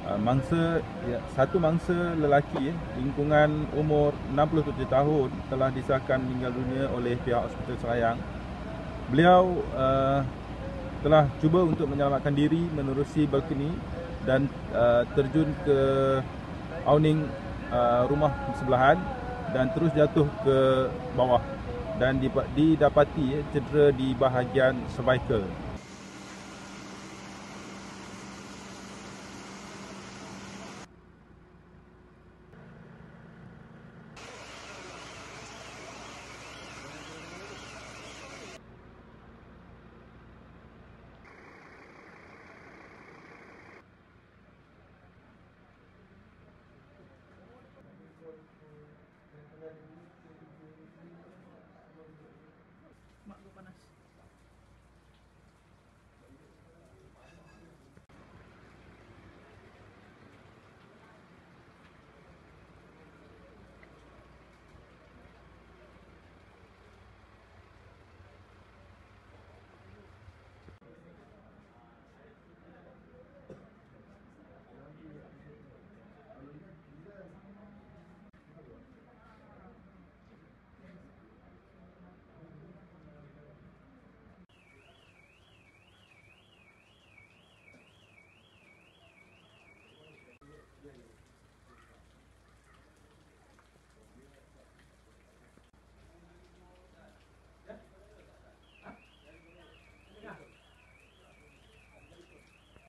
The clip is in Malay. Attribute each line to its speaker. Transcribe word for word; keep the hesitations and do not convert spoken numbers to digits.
Speaker 1: uh, mangsa ya, satu mangsa lelaki lingkungan umur enam puluh tujuh tahun telah disahkan meninggal dunia oleh pihak Hospital Selayang. Beliau uh, telah cuba untuk menyelamatkan diri menerusi balkoni dan uh, terjun ke awning uh, rumah sebelahan dan terus jatuh ke bawah dan didapati cedera di bahagian cervical.